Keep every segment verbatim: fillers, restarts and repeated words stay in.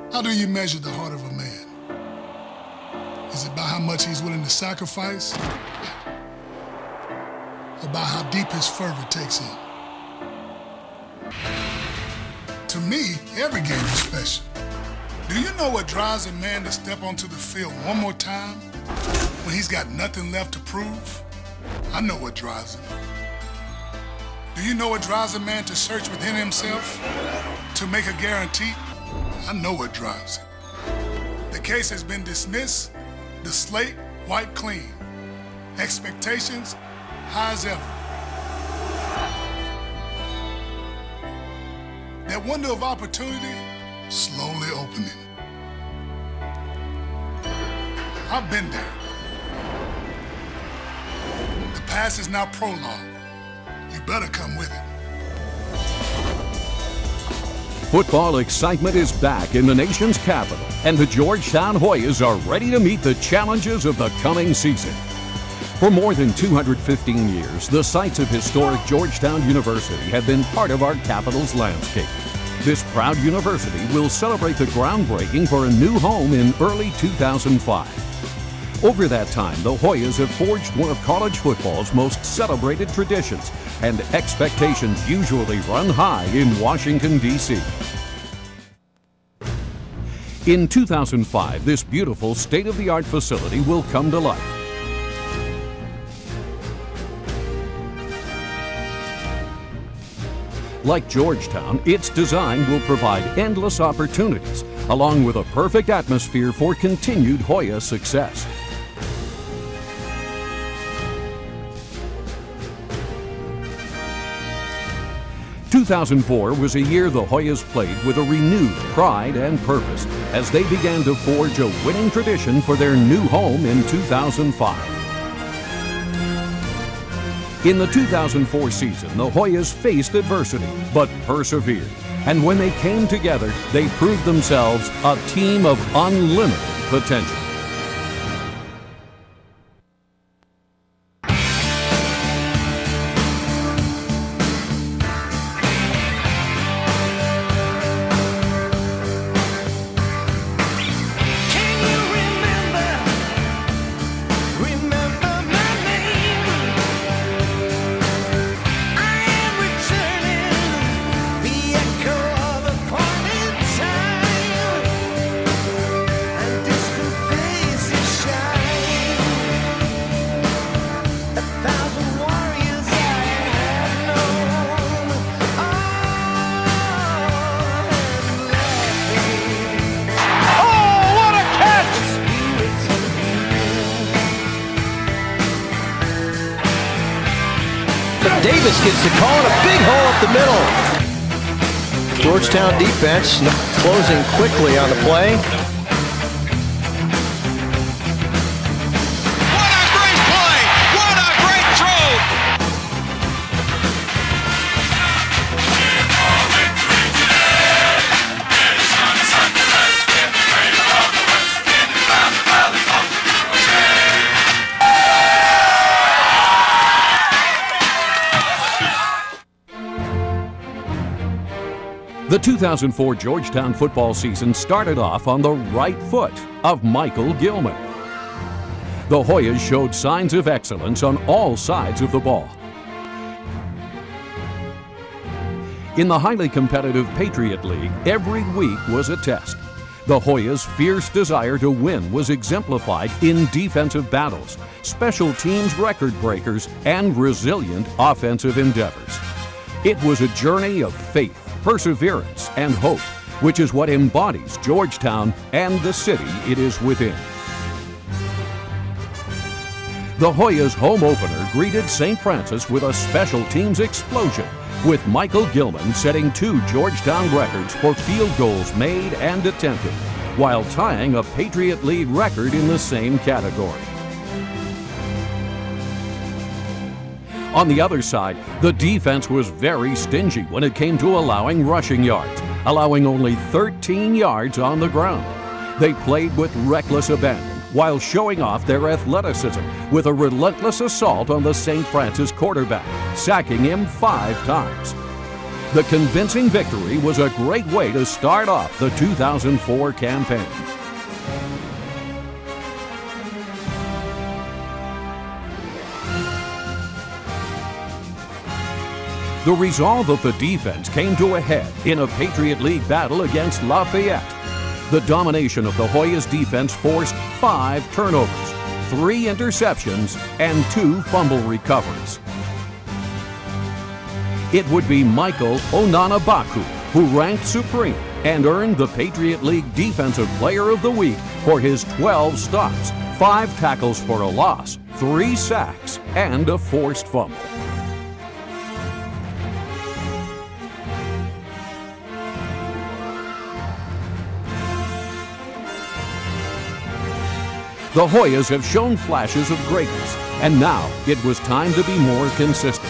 How do you measure the heart of a man? Is it by how much he's willing to sacrifice? Or by how deep his fervor takes him? To me, every game is special. Do you know what drives a man to step onto the field one more time when he's got nothing left to prove? I know what drives him. Do you know what drives a man to search within himself to make a guarantee? I know what drives him. The case has been dismissed, the slate wiped clean. Expectations high as ever. That window of opportunity slowly opening. I've been there. The past is now prologue. You better come with it. Football excitement is back in the nation's capital, and the Georgetown Hoyas are ready to meet the challenges of the coming season. For more than two hundred fifteen years, the sites of historic Georgetown University have been part of our capital's landscape. This proud university will celebrate the groundbreaking for a new home in early two thousand five. Over that time, the Hoyas have forged one of college football's most celebrated traditions, and expectations usually run high in Washington, D C In two thousand five, this beautiful state-of-the-art facility will come to life. Like Georgetown, its design will provide endless opportunities, along with a perfect atmosphere for continued Hoya success. two thousand four was a year the Hoyas played with a renewed pride and purpose as they began to forge a winning tradition for their new home in two thousand five. In the two thousand four season, the Hoyas faced adversity, but persevered. And when they came together, they proved themselves a team of unlimited potential. Davis gets the call and a big hole up the middle. Georgetown defense closing quickly on the play. What a great play! What a great throw! The two thousand four Georgetown football season started off on the right foot of Michael Gilman. The Hoyas showed signs of excellence on all sides of the ball. In the highly competitive Patriot League, every week was a test. The Hoyas' fierce desire to win was exemplified in defensive battles, special teams record breakers, and resilient offensive endeavors. It was a journey of faith, perseverance, and hope, which is what embodies Georgetown and the city it is within. The Hoyas' home opener greeted Saint Francis with a special teams explosion, with Michael Gilman setting two Georgetown records for field goals made and attempted, while tying a Patriot League record in the same category. On the other side, the defense was very stingy when it came to allowing rushing yards, allowing only thirteen yards on the ground. They played with reckless abandon while showing off their athleticism with a relentless assault on the Saint Francis quarterback, sacking him five times. The convincing victory was a great way to start off the two thousand four campaign. The resolve of the defense came to a head in a Patriot League battle against Lafayette. The domination of the Hoyas defense forced five turnovers, three interceptions, and two fumble recoveries. It would be Michael Onanabaku who ranked supreme and earned the Patriot League Defensive Player of the Week for his twelve stops, five tackles for a loss, three sacks, and a forced fumble. The Hoyas have shown flashes of greatness, and now it was time to be more consistent.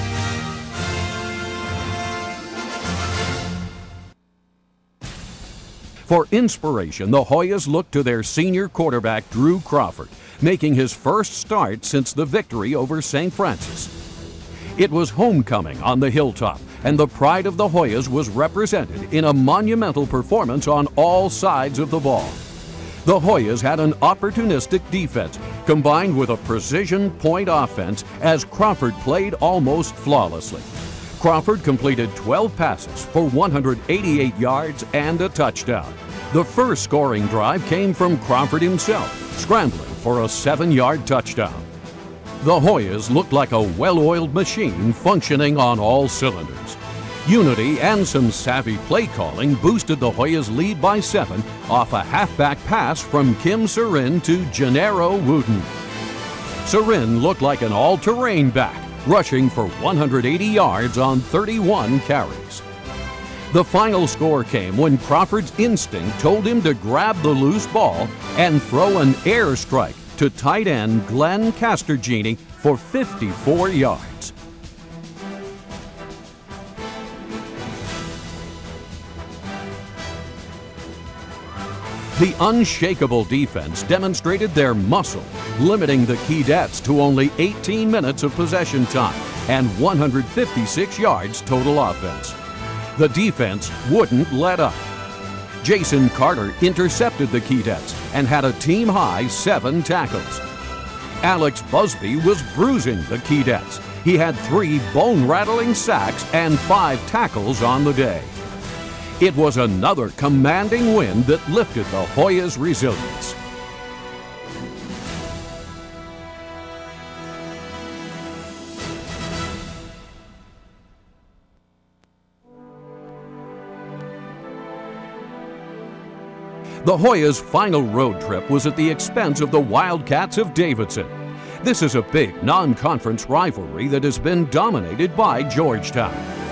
For inspiration, the Hoyas looked to their senior quarterback, Drew Crawford, making his first start since the victory over Saint Francis. It was homecoming on the hilltop, and the pride of the Hoyas was represented in a monumental performance on all sides of the ball. The Hoyas had an opportunistic defense combined with a precision point offense as Crawford played almost flawlessly. Crawford completed twelve passes for one hundred eighty-eight yards and a touchdown. The first scoring drive came from Crawford himself, scrambling for a seven-yard touchdown. The Hoyas looked like a well-oiled machine functioning on all cylinders. Unity and some savvy play calling boosted the Hoyas' lead by seven off a halfback pass from Kim Sarin to Gennaro Wooten. Sarin looked like an all-terrain back, rushing for one hundred eighty yards on thirty-one carries. The final score came when Crawford's instinct told him to grab the loose ball and throw an air strike to tight end Glenn Castorgini for fifty-four yards. The unshakable defense demonstrated their muscle, limiting the Keydets to only eighteen minutes of possession time and one hundred fifty-six yards total offense. The defense wouldn't let up. Jason Carter intercepted the Keydets and had a team-high seven tackles. Alex Busby was bruising the Keydets. He had three bone-rattling sacks and five tackles on the day. It was another commanding win that lifted the Hoyas' resilience. The Hoyas' final road trip was at the expense of the Wildcats of Davidson. This is a big non-conference rivalry that has been dominated by Georgetown.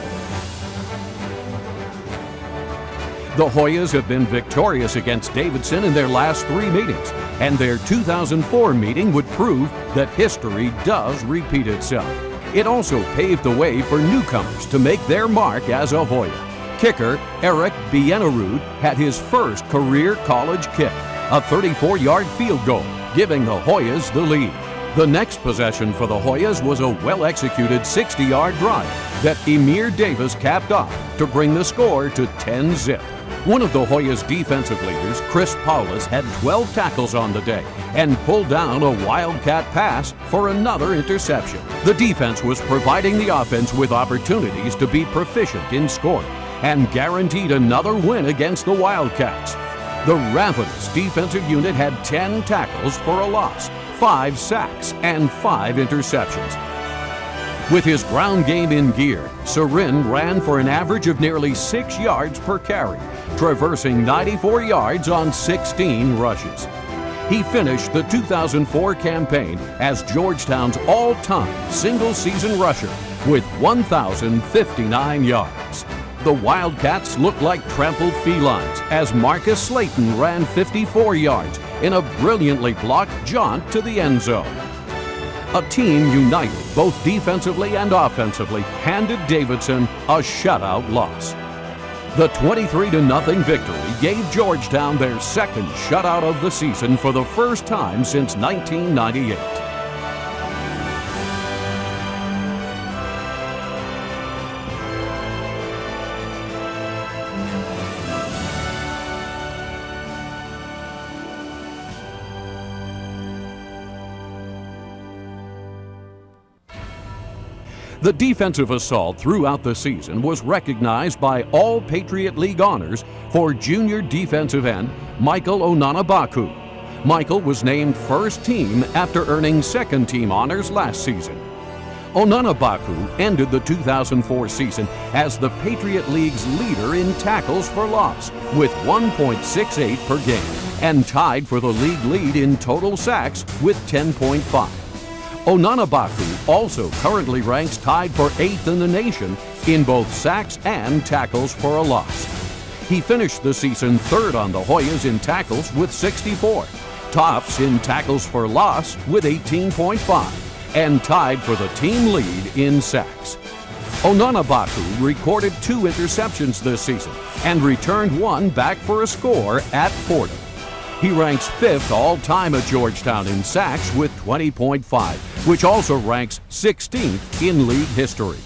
The Hoyas have been victorious against Davidson in their last three meetings, and their two thousand four meeting would prove that history does repeat itself. It also paved the way for newcomers to make their mark as a Hoya. Kicker Eric Bienarud had his first career college kick, a thirty-four-yard field goal, giving the Hoyas the lead. The next possession for the Hoyas was a well-executed sixty-yard drive that Emir Davis capped off to bring the score to ten zip. One of the Hoyas' defensive leaders, Chris Paulus, had twelve tackles on the day and pulled down a Wildcat pass for another interception. The defense was providing the offense with opportunities to be proficient in scoring and guaranteed another win against the Wildcats. The ravenous defensive unit had ten tackles for a loss, five sacks, and five interceptions. With his ground game in gear, Sarin ran for an average of nearly six yards per carry, traversing ninety-four yards on sixteen rushes. He finished the two thousand four campaign as Georgetown's all-time single-season rusher with one thousand fifty-nine yards. The Wildcats looked like trampled felines as Marcus Slayton ran fifty-four yards in a brilliantly blocked jaunt to the end zone. A team united both defensively and offensively handed Davidson a shutout loss. The twenty-three to nothing victory gave Georgetown their second shutout of the season for the first time since nineteen ninety-eight. The defensive assault throughout the season was recognized by all Patriot League honors for junior defensive end Michael Onanabaku. Michael was named first team after earning second team honors last season. Onanabaku ended the two thousand four season as the Patriot League's leader in tackles for loss with one point six eight per game and tied for the league lead in total sacks with ten point five. Onanabaku also currently ranks tied for eighth in the nation in both sacks and tackles for a loss. He finished the season third on the Hoyas in tackles with sixty-four, tops in tackles for loss with eighteen point five, and tied for the team lead in sacks. Onanabaku recorded two interceptions this season and returned one back for a score at Fordham. He ranks fifth all-time at Georgetown in sacks with twenty point five, which also ranks sixteenth in league history.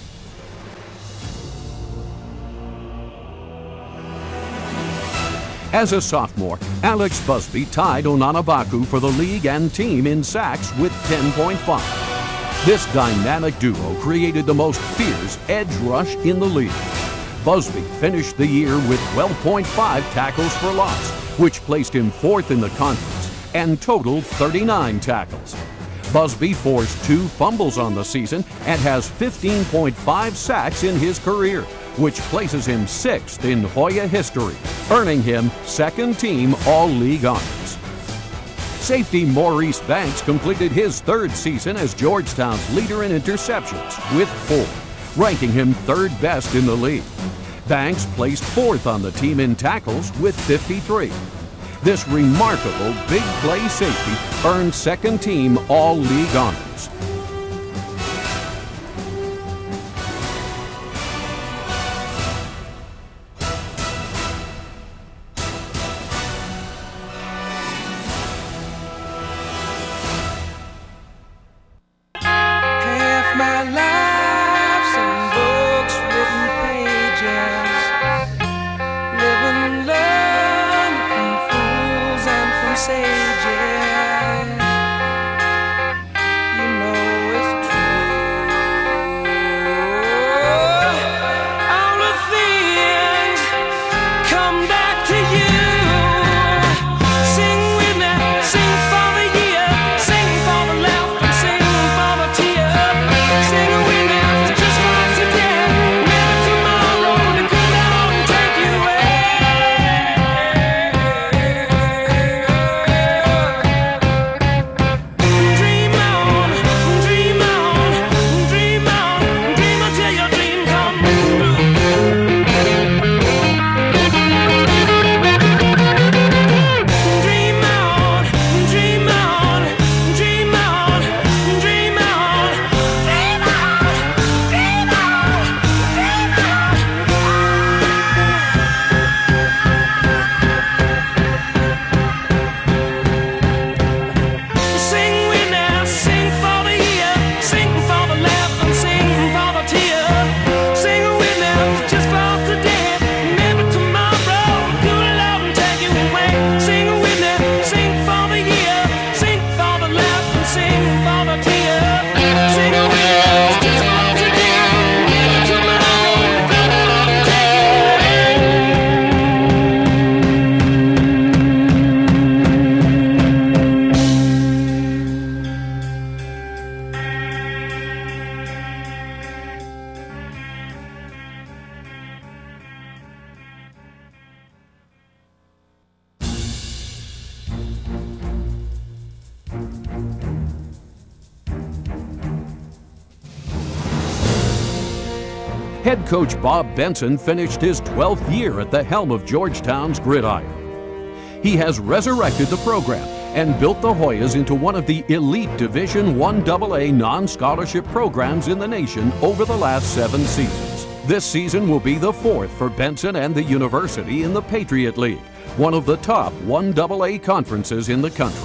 As a sophomore, Alex Busby tied Onanabaku for the league and team in sacks with ten point five. This dynamic duo created the most fierce edge rush in the league. Busby finished the year with twelve point five tackles for loss, which placed him fourth in the conference, and totaled thirty-nine tackles. Busby forced two fumbles on the season and has fifteen point five sacks in his career, which places him sixth in Hoya history, earning him second team All-League honors. Safety Maurice Banks completed his third season as Georgetown's leader in interceptions with four, ranking him third best in the league. Banks placed fourth on the team in tackles with fifty-three. This remarkable big play safety earned second team All-League honors. Head coach Bob Benson finished his twelfth year at the helm of Georgetown's Gridiron. He has resurrected the program and built the Hoyas into one of the elite Division one double A non-scholarship programs in the nation over the last seven seasons. This season will be the fourth for Benson and the university in the Patriot League, one of the top one double A conferences in the country.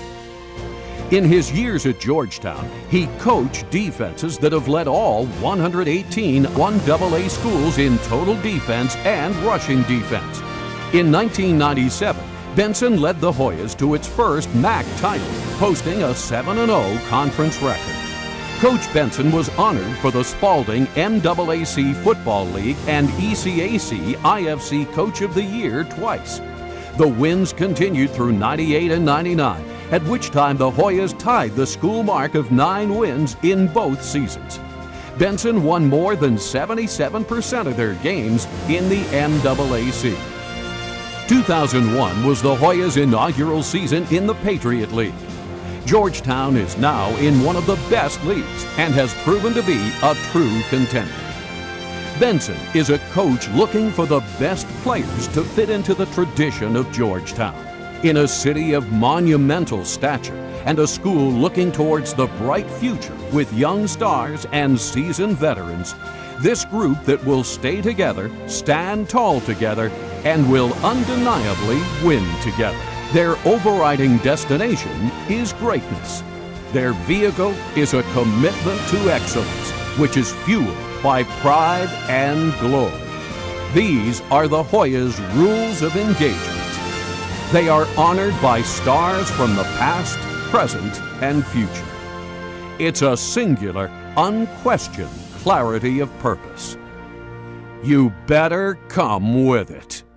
In his years at Georgetown, he coached defenses that have led all one hundred eighteen one double A schools in total defense and rushing defense. In nineteen ninety-seven, Benson led the Hoyas to its first M A C title, posting a seven and oh conference record. Coach Benson was honored for the Spalding N double A C Football League and E C A C I F C Coach of the Year twice. The wins continued through ninety-eight and ninety-nine, at which time the Hoyas tied the school mark of nine wins in both seasons. Benson won more than seventy-seven percent of their games in the N double A C. two thousand one was the Hoyas' inaugural season in the Patriot League. Georgetown is now in one of the best leagues and has proven to be a true contender. Benson is a coach looking for the best players to fit into the tradition of Georgetown. In a city of monumental stature and a school looking towards the bright future with young stars and seasoned veterans, this group that will stay together, stand tall together, and will undeniably win together. Their overriding destination is greatness. Their vehicle is a commitment to excellence, which is fueled by pride and glory. These are the Hoyas' rules of engagement. They are honored by stars from the past, present, and future. It's a singular, unquestioned clarity of purpose. You better come with it.